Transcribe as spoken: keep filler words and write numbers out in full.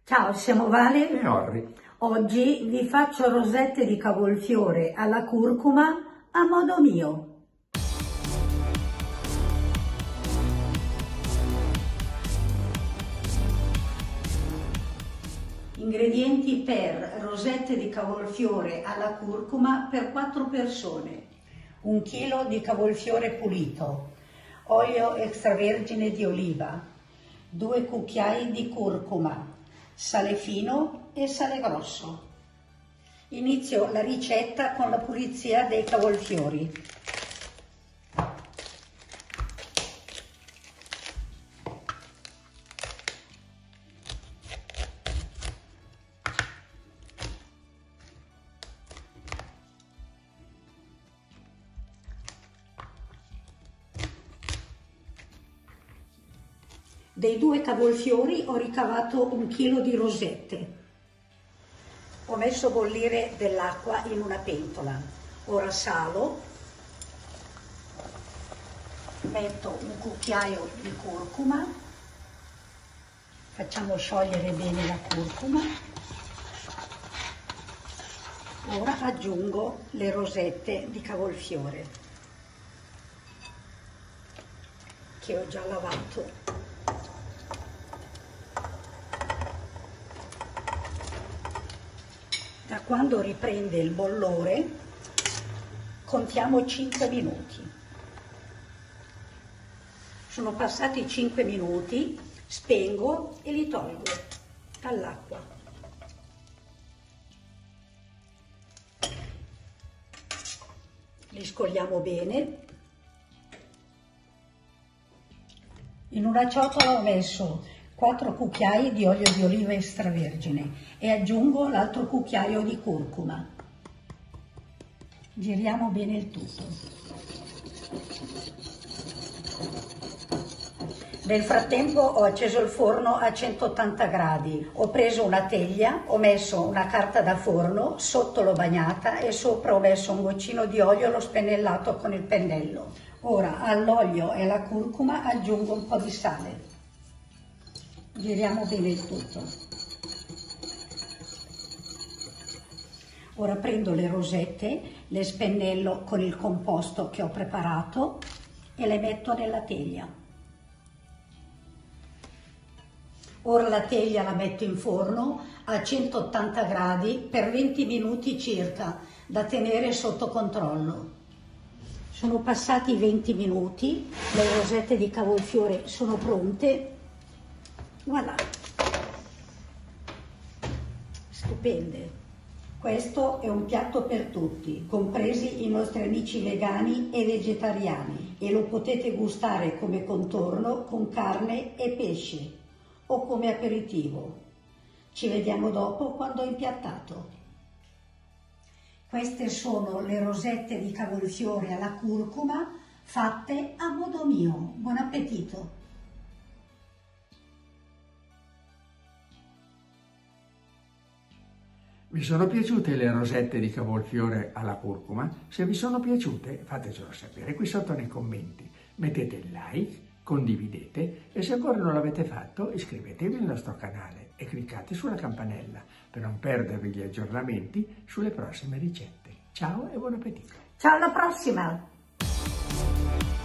Ciao, siamo Vale e Orri. Oggi vi faccio rosette di cavolfiore alla curcuma a modo mio. Ingredienti per rosette di cavolfiore alla curcuma per quattro persone. Un chilo di cavolfiore pulito, olio extravergine di oliva, due cucchiai di curcuma, sale fino e sale grosso. Inizio la ricetta con la pulizia dei cavolfiori. Dei due cavolfiori ho ricavato un chilo di rosette. Ho messo a bollire dell'acqua in una pentola. Ora salo, metto un cucchiaio di curcuma, facciamo sciogliere bene la curcuma. Ora aggiungo le rosette di cavolfiore che ho già lavato. Da quando riprende il bollore contiamo cinque minuti. Sono passati cinque minuti, spengo e li tolgo dall'acqua. Li scogliamo bene. In una ciotola ho messo quattro cucchiai di olio di oliva extravergine e aggiungo l'altro cucchiaio di curcuma. Giriamo bene il tutto. Nel frattempo ho acceso il forno a centottanta gradi, ho preso una teglia, ho messo una carta da forno, sotto l'ho bagnata e sopra ho messo un goccino di olio e l'ho spennellato con il pennello. Ora all'olio e alla curcuma aggiungo un po' di sale. Giriamo bene il tutto. Ora prendo le rosette, le spennello con il composto che ho preparato e le metto nella teglia. Ora la teglia la metto in forno a centottanta gradi per venti minuti circa, da tenere sotto controllo. Sono passati venti minuti, le rosette di cavolfiore sono pronte. Voilà, stupende. Questo è un piatto per tutti, compresi i nostri amici vegani e vegetariani, e lo potete gustare come contorno con carne e pesce o come aperitivo. Ci vediamo dopo quando ho impiattato. Queste sono le rosette di cavolfiore alla curcuma fatte a modo mio. Buon appetito! Vi sono piaciute le rosette di cavolfiore alla curcuma? Se vi sono piaciute fatecelo sapere qui sotto nei commenti, mettete il like, condividete e se ancora non l'avete fatto iscrivetevi al nostro canale e cliccate sulla campanella per non perdervi gli aggiornamenti sulle prossime ricette. Ciao e buon appetito! Ciao, alla prossima!